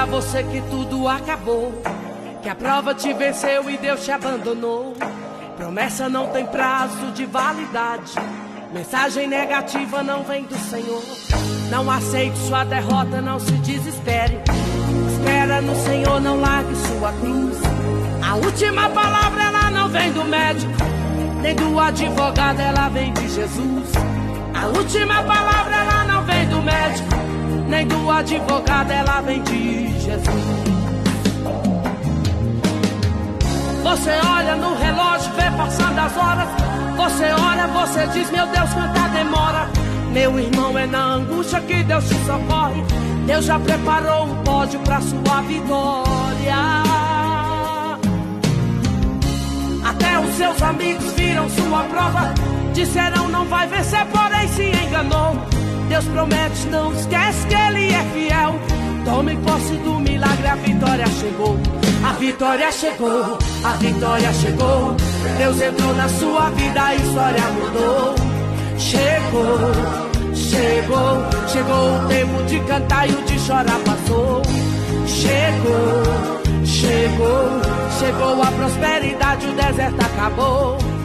você que tudo acabou, que a prova te venceu e Deus te abandonou. Promessa não tem prazo de validade, mensagem negativa não vem do Senhor. Não aceite sua derrota, não se desespere. Espera no Senhor, não largue sua cruz. A última palavra ela não vem do médico, nem do advogado, ela vem de Jesus. A última palavra ela não vem do médico, nem do advogado, ela vem de Jesus. Você olha no relógio, vê passando as horas. Você olha, você diz, meu Deus, quanta demora. Meu irmão, é na angústia que Deus te socorre. Deus já preparou um pódio pra sua vitória. Até os seus amigos viram sua prova, disseram não vai vencer, porém se enganou. Deus promete, não esquece que Ele é fiel. Tome posse do milagre, a vitória chegou. A vitória chegou, a vitória chegou. Deus entrou na sua vida, a história mudou. Chegou, chegou, chegou o tempo de cantar e o de chorar passou. Chegou, chegou, chegou a prosperidade, o deserto acabou.